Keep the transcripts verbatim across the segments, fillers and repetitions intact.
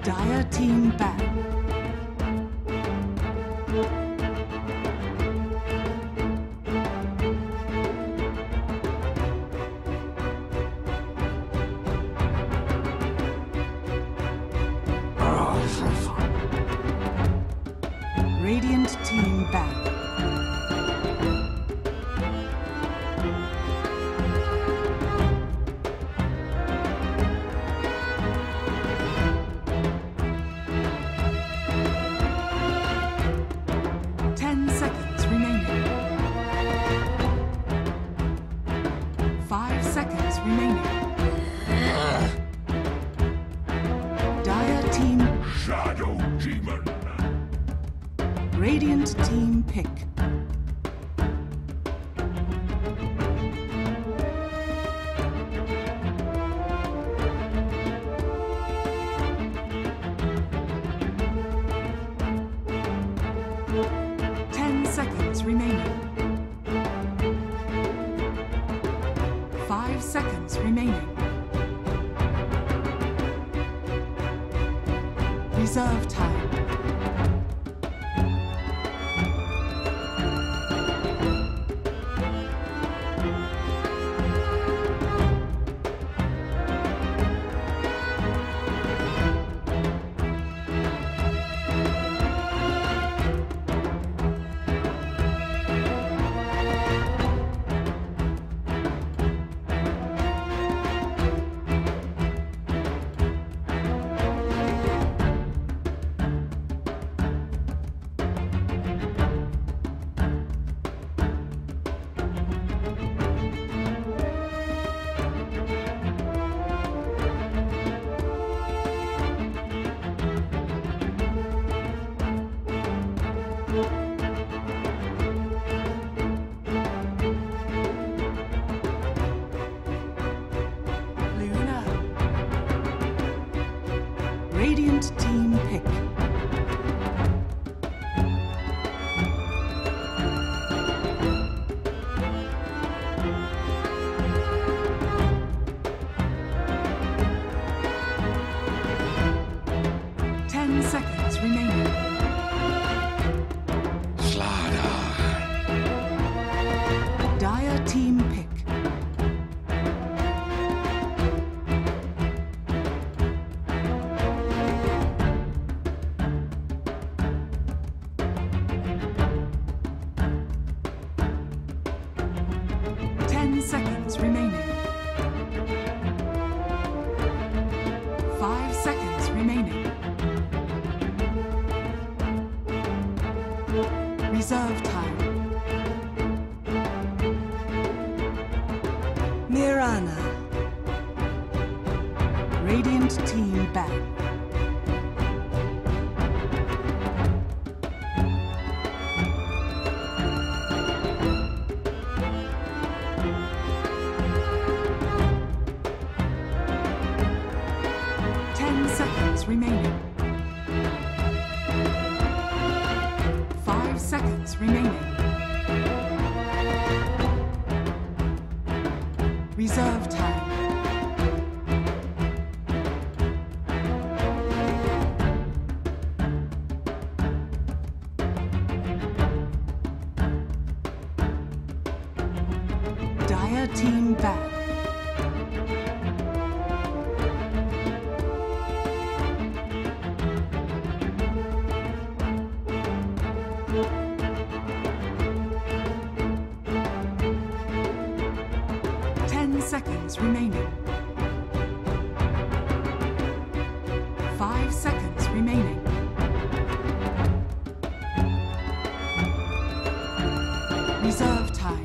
Dire team back. Radiant team back. Ten seconds remaining. Five seconds remaining. Dire team. Shadow Demon. Radiant team pick. Ten seconds remaining. Five seconds remaining. Reserve time. Luna. Radiant team pick. Ten seconds remaining. Slaughter. Dire team pick. Ten seconds remaining. Five seconds remaining. Reserve time. Mirana. Radiant team back. Ten seconds remaining. Five seconds remaining. Reserve time. Dire team back. Ten seconds remaining. Five seconds remaining. Reserve time.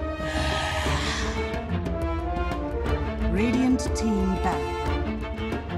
Radiant team back.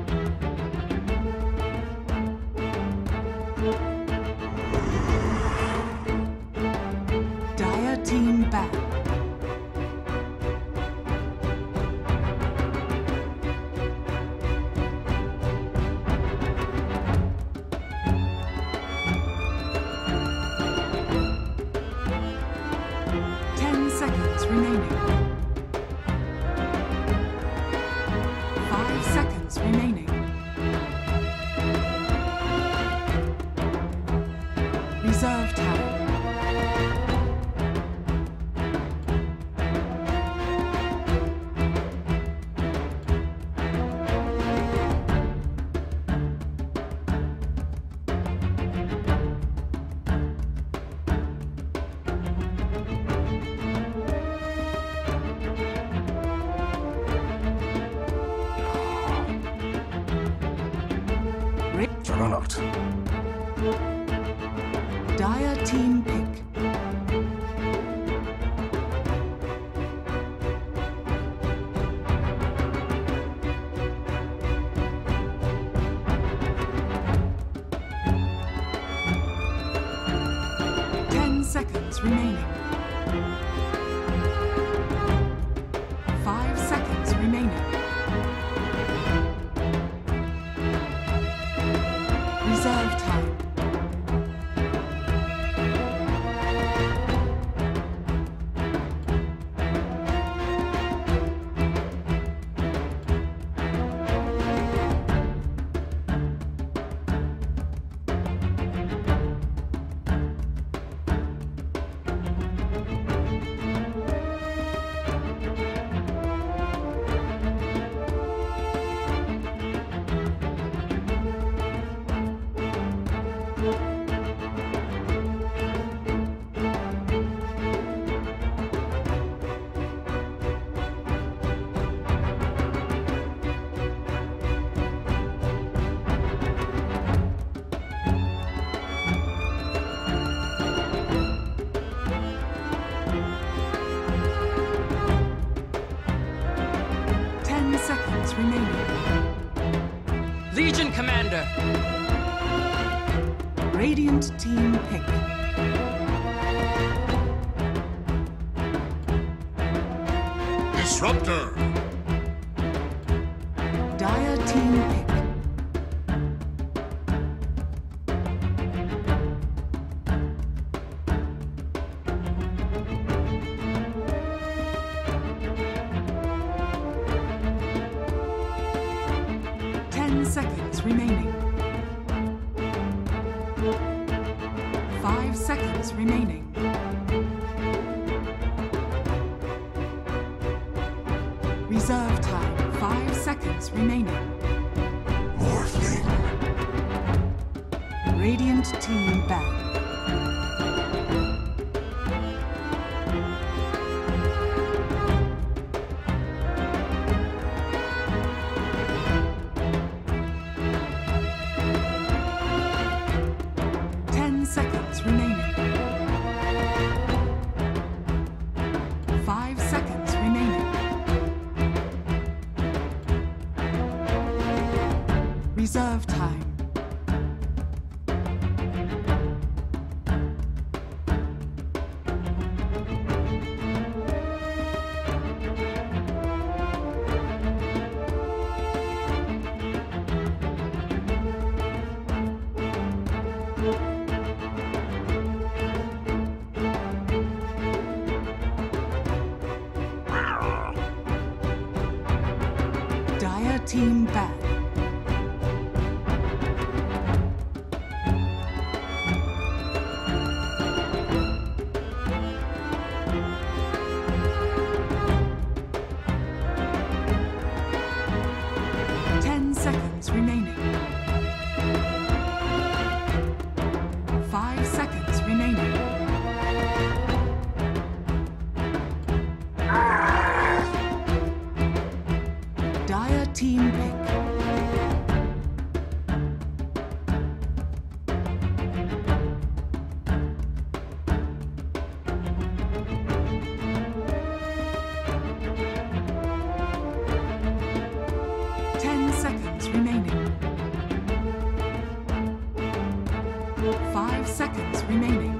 Ra- Juggernaut. Dire team pick. Ten seconds remaining. Five seconds remaining. Reserve time. Ten seconds remaining. Legion Commander! Radiant team pick. Disruptor. Dire team pick. Ten seconds remaining. Five seconds remaining. Reserve time. Five seconds remaining. Morphling. Radiant team back. Ten seconds remaining. Five seconds remaining. Reserve time. Dire team back. Ten seconds remaining. Five seconds remaining. Dire team pick. Ten seconds remaining. Five seconds remaining.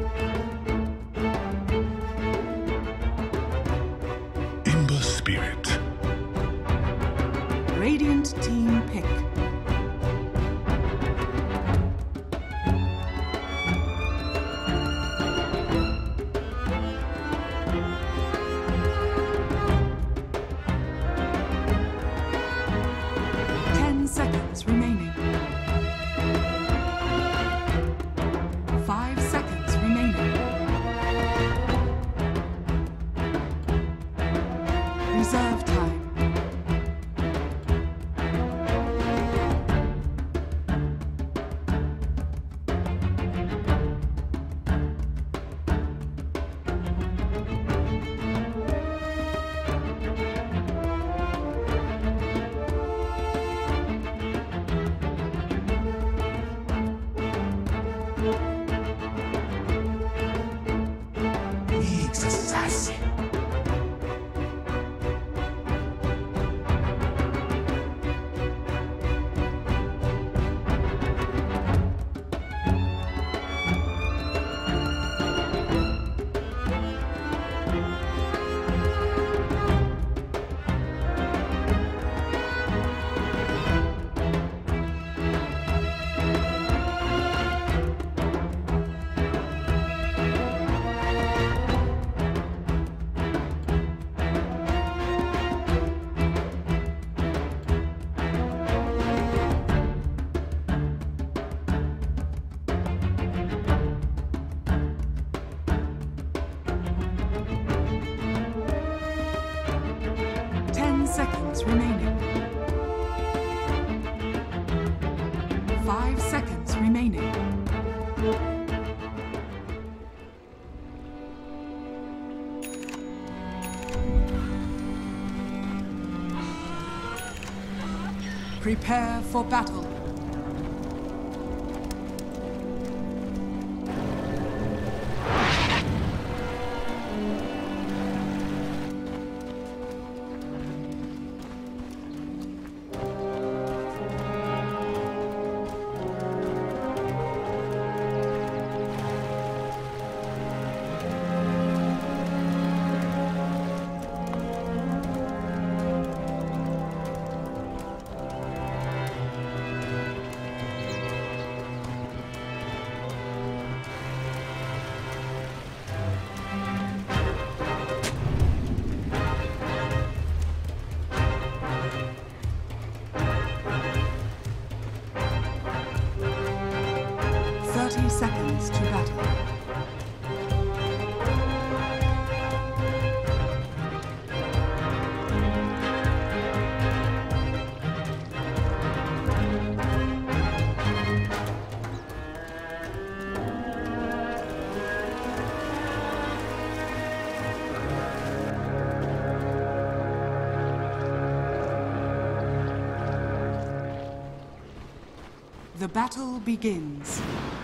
Ember Spirit. Radiant team pick. Ten seconds remaining. Five seconds remaining. Reserve time. seconds remaining. Five seconds remaining. Prepare for battle. thirty seconds to battle. The battle begins.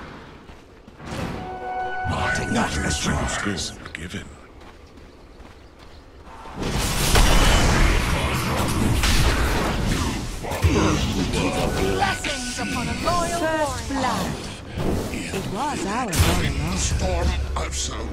Not response given. Blessings upon a loyal First blood. It was ours all along. Storm of soul.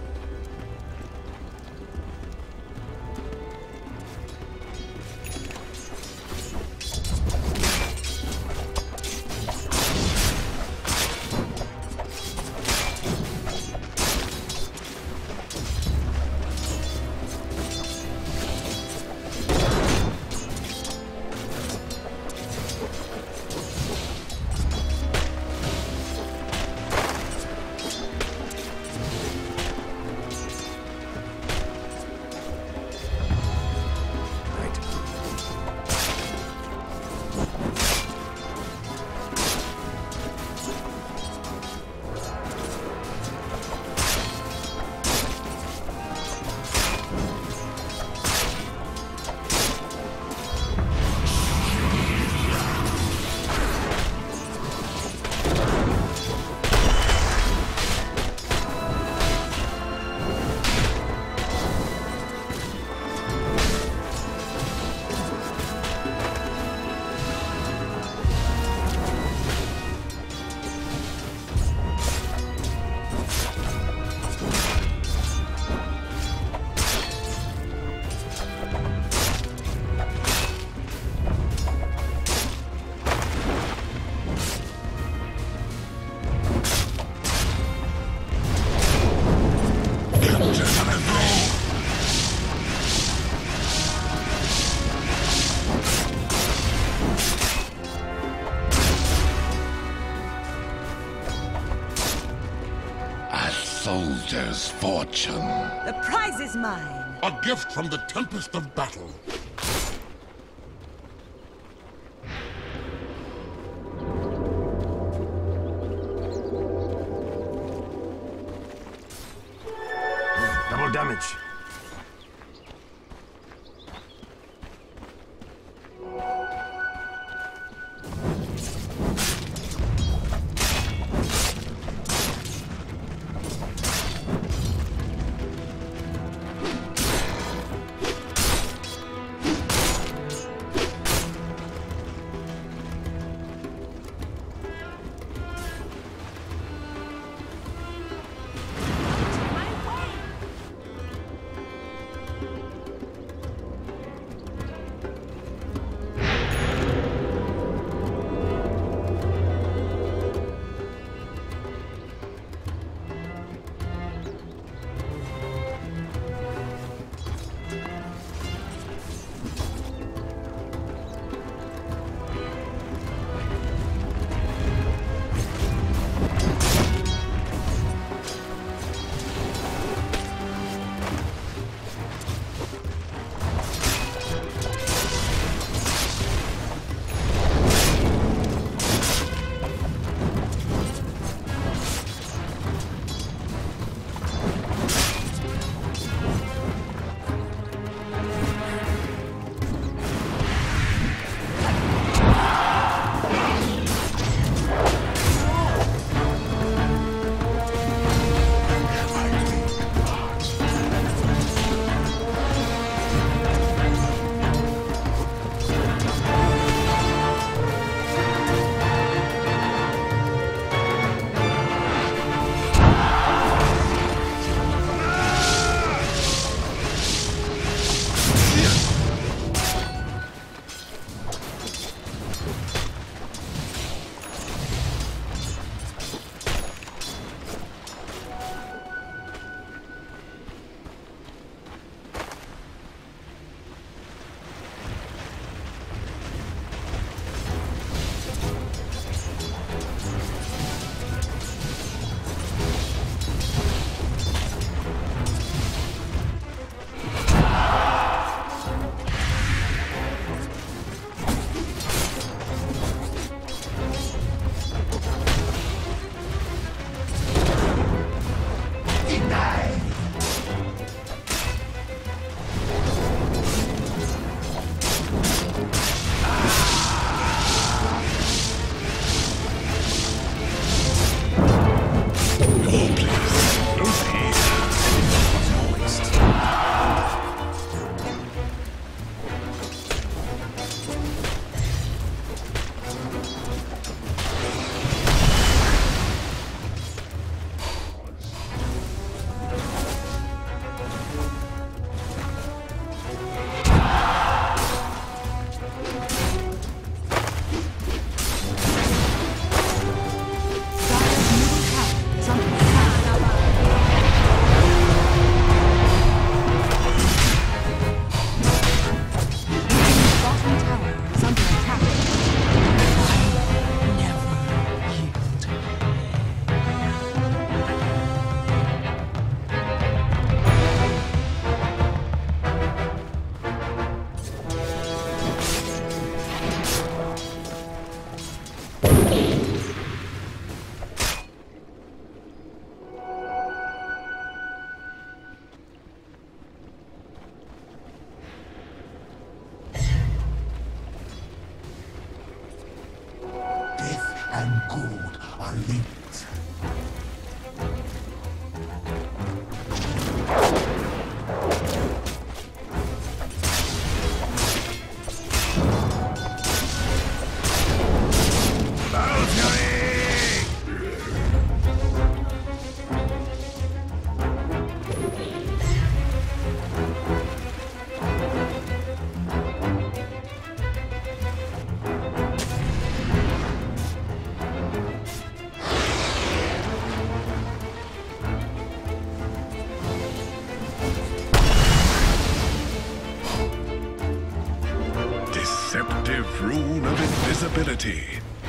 Soldier's fortune. The prize is mine. A gift from the tempest of battle. Double damage. good are linked. Battle Fury! Deceptive rune of invisibility.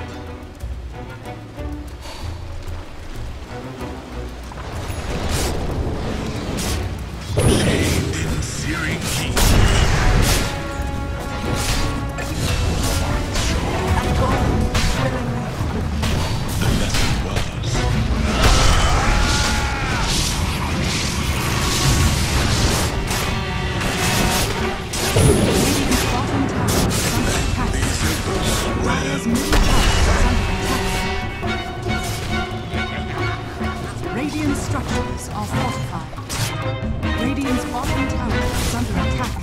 Chained in searing heat. The lesson was. Bottom tower is under attack. Dire's middle tower is under attack. Radiant structures are fortified. Radiant's bottom tower is under attack.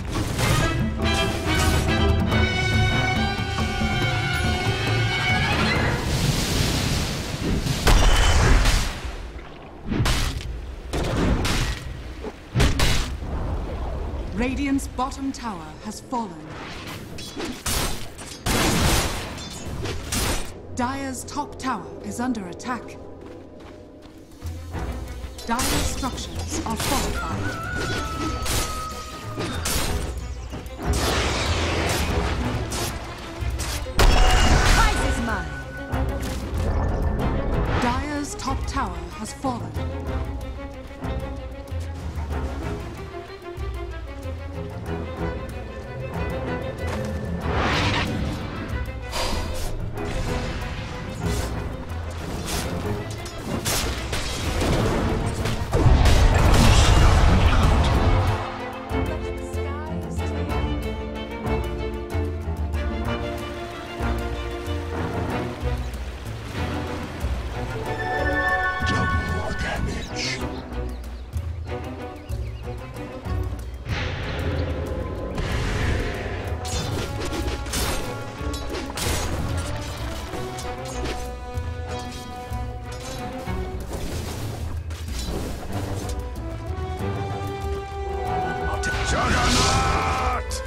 Radiant's bottom tower has fallen. Dire's top tower is under attack. Dire's structures are fortified. Prize is mine. Dire's top tower has fallen. Double damage. Juggernaut!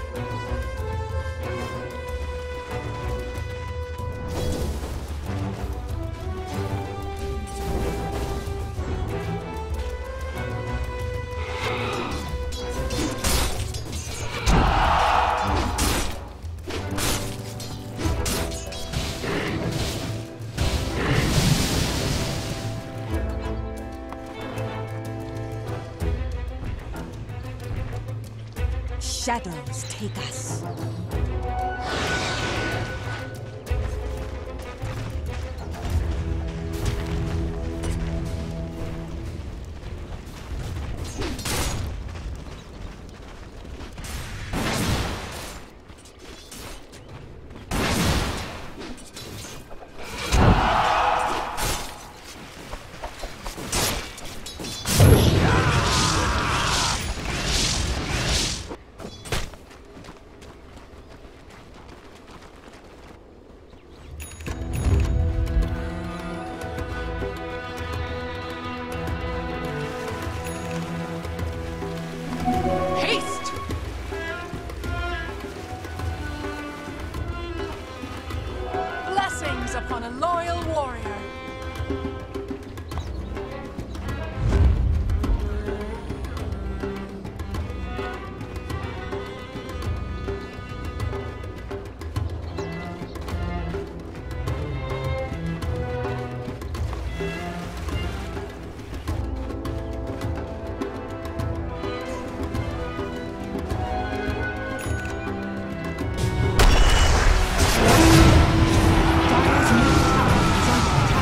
Shadows take us. Haste! Blessings upon a loyal warrior. Dire's middle tower is under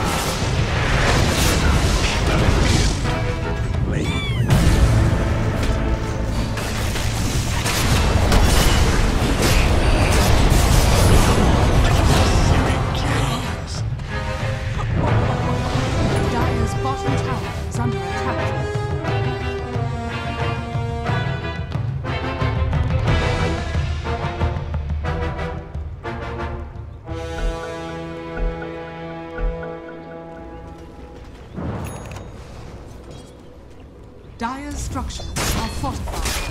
Dire's structures are fortified.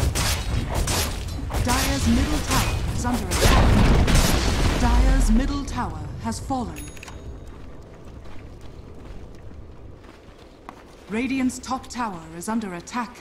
Dire's middle tower is under attack. Dire's middle tower has fallen. Radiant's top tower is under attack.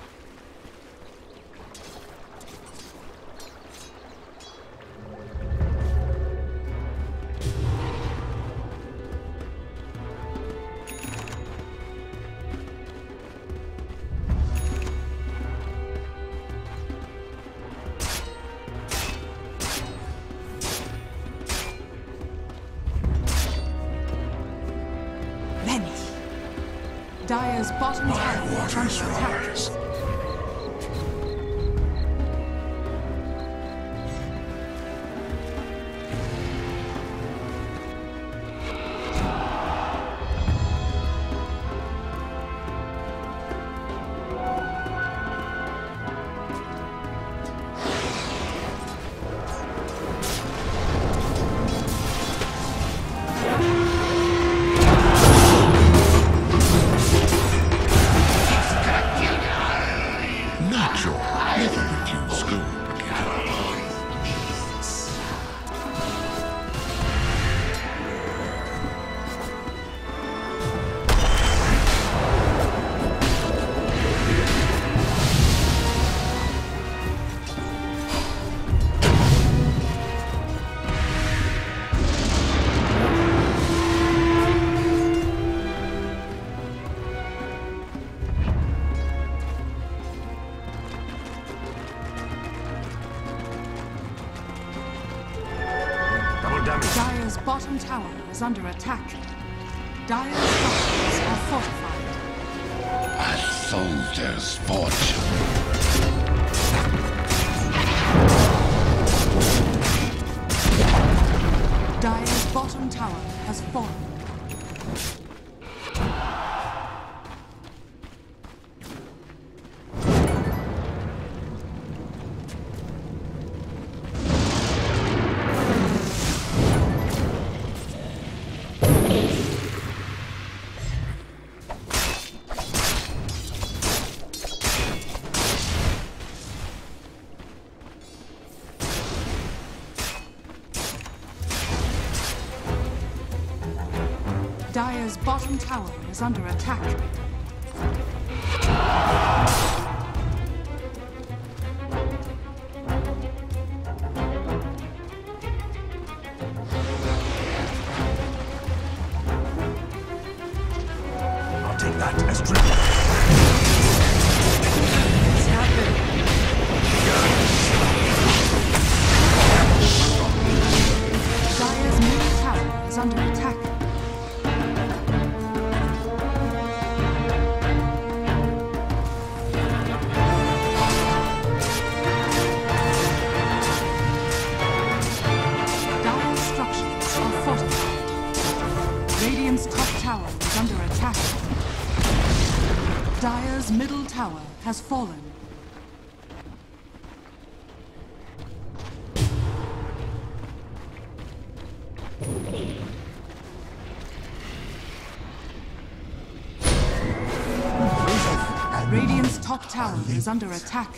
Dire's bottom tower is under attack. Dire's bottom tower is under attack. Dire's structures are fortified. A soldier's fortune. Dire's bottom tower has fallen. Dire's bottom tower is under attack. I'll take that as true. It's happened. Dire's middle tower is under attack. Dire's structures are fortified. Radiant's top tower is under attack. Dire's middle tower has fallen. Radiant's top tower is under attack.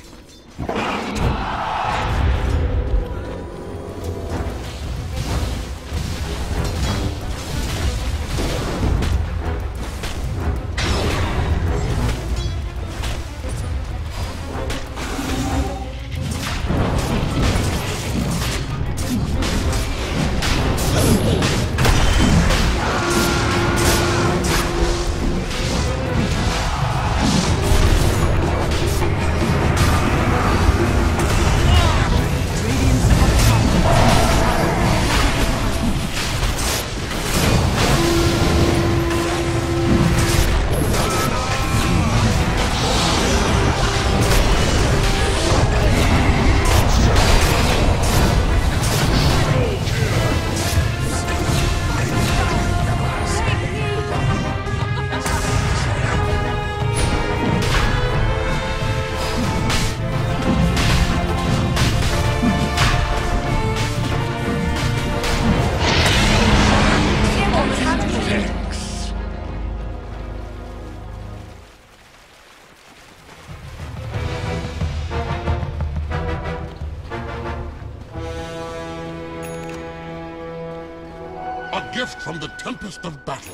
A gift from the tempest of battle.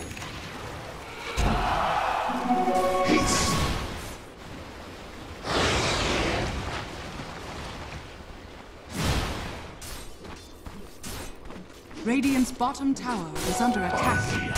Radiant's bottom tower is under attack.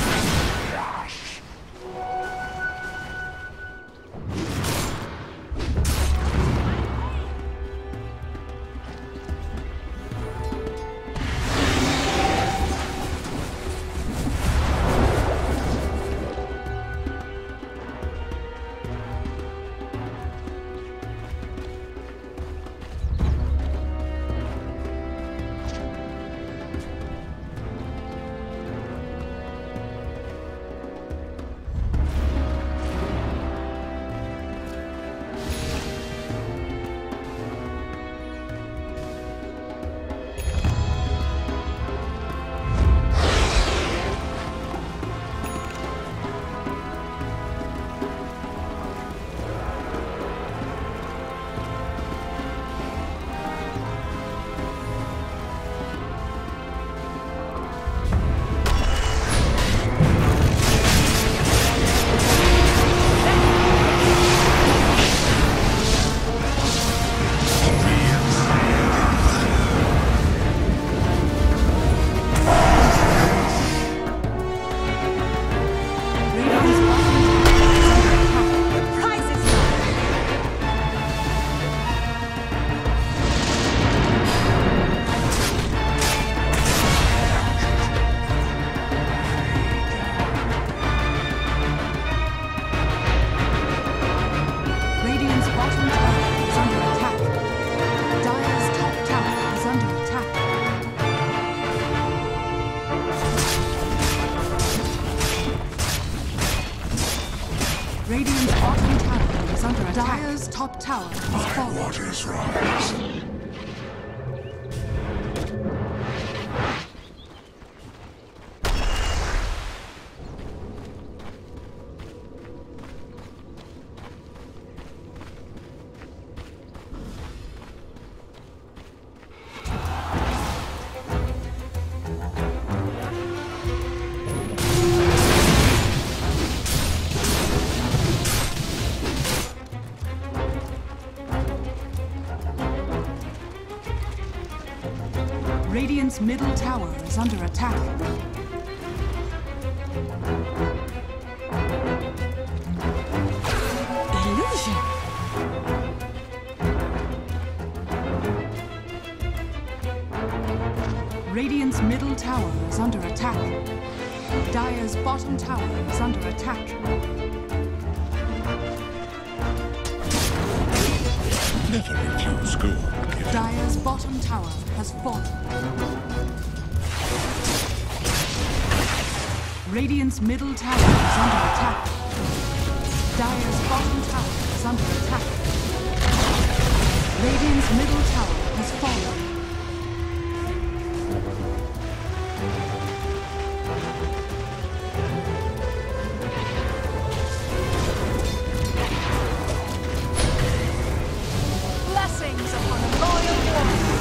Radiant's bottom tower is under attack. Dire's top tower has fallen. Waters rise. Radiant's middle tower is under attack. Illusion. Radiant's middle tower is under attack. Dire's bottom tower is under attack. Never refuse gold. Dire's bottom tower has fallen. Radiant's middle tower is under attack. Dire's bottom tower is under attack. Radiant's middle tower has fallen. Blessings upon a loyal warrior.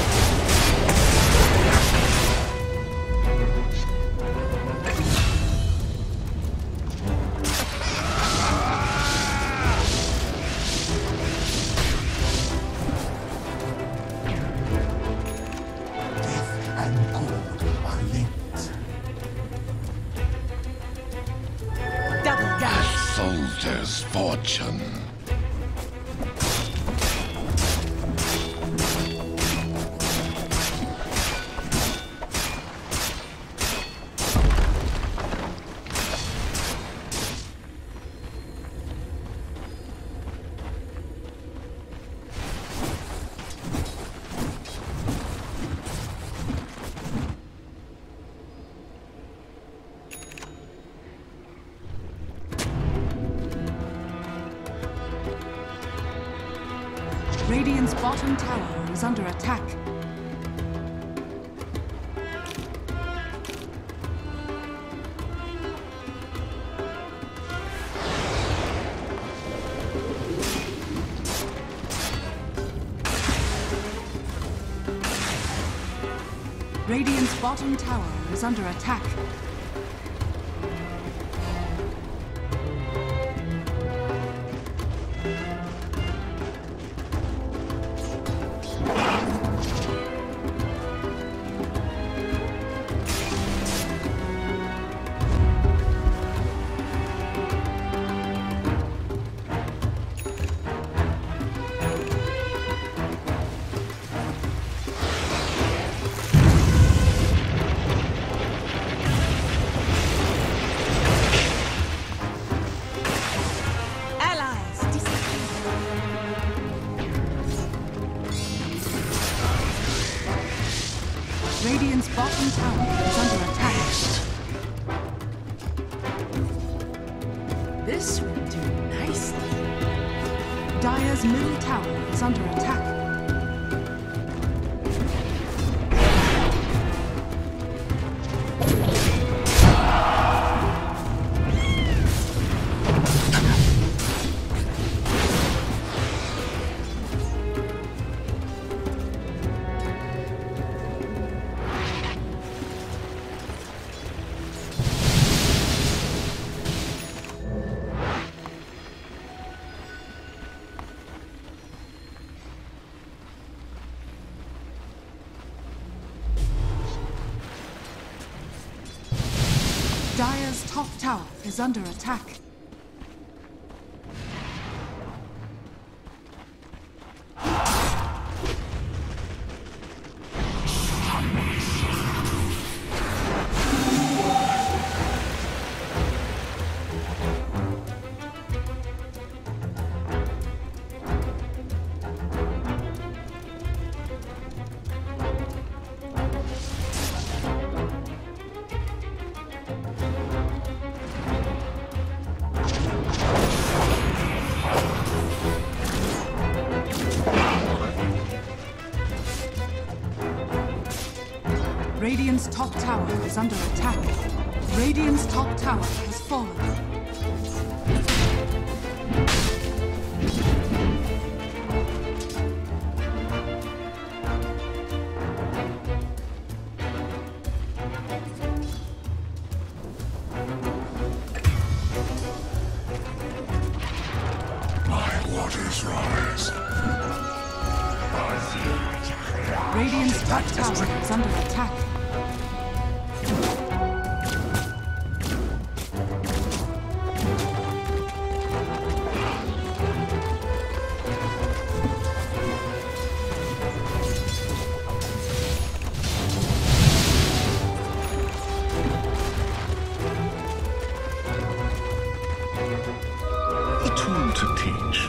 Soldier's fortune. Radiant's bottom tower is under attack. Radiant's bottom tower is under attack. Radiant's bottom tower is under attack. This will do nicely. Dire's middle tower is under attack. Dire's top tower is under attack. Radiant's top tower is under attack. Radiant's top tower has fallen. My waters rise. Radiant's top tower is under attack. A tool to teach.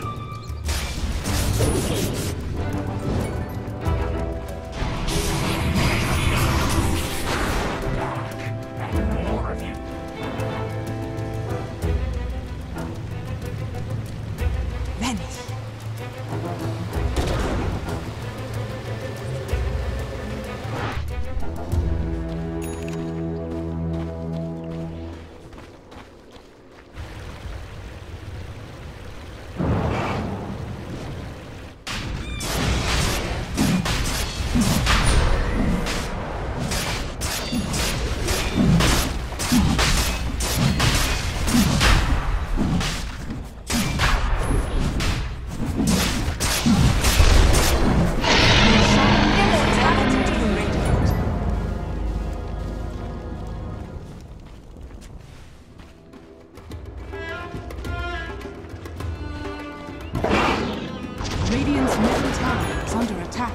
Radiant's middle tower is under attack.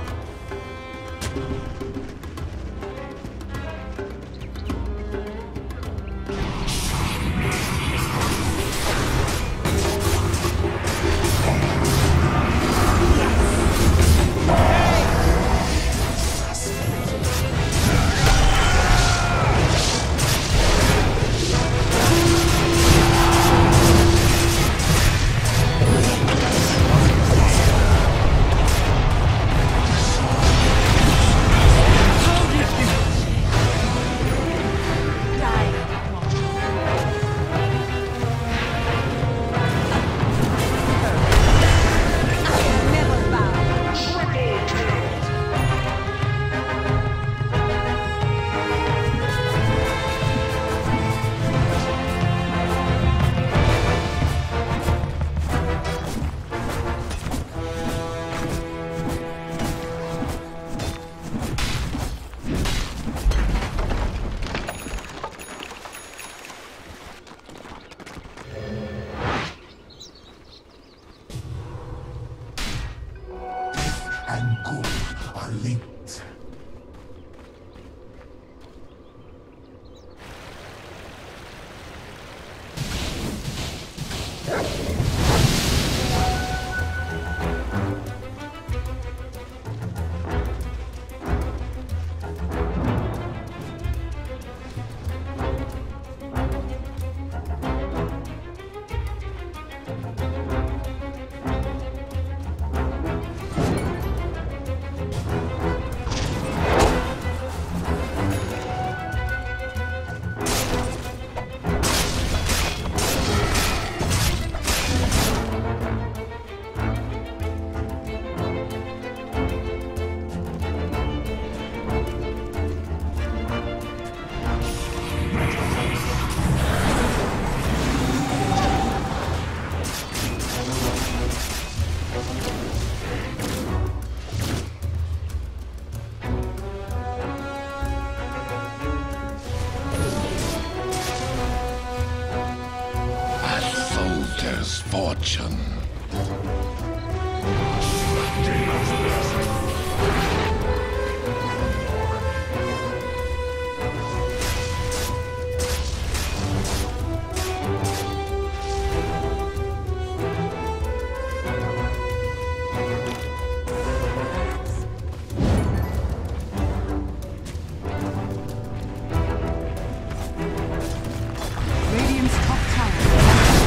Says fortune. Radiant's top tower is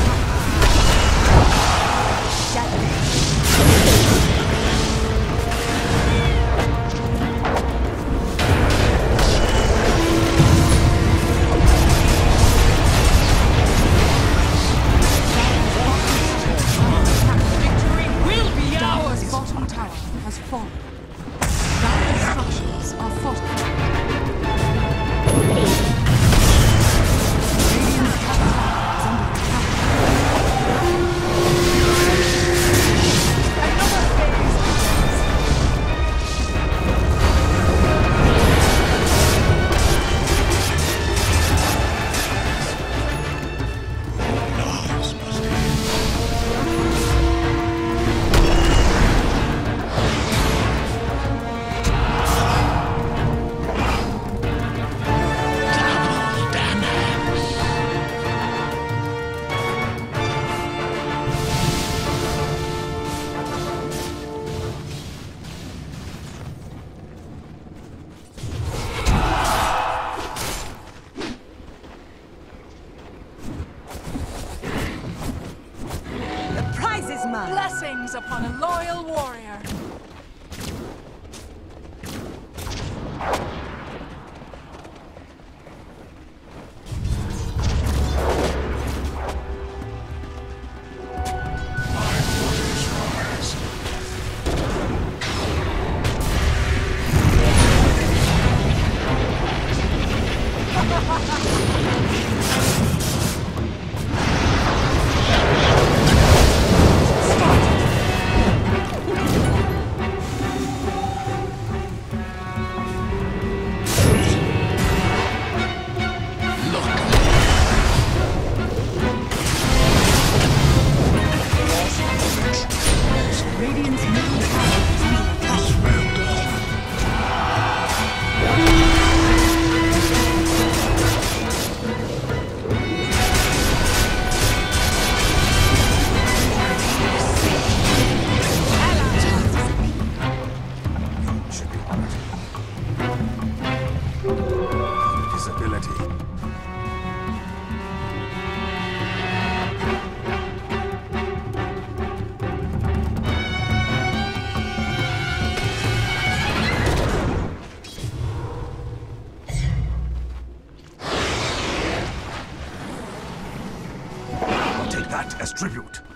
under attack. Victory will be Dire's ours! bottom tower has fallen. Dire's structures are fortified. Radiant's top tower is under attack. Lives must end. Double damage. The prize is mine. Blessings upon a loyal warrior. My waters rise. Radiant's middle tower is under attack. Well done. Should be honored. His ability. I'll take that as tribute.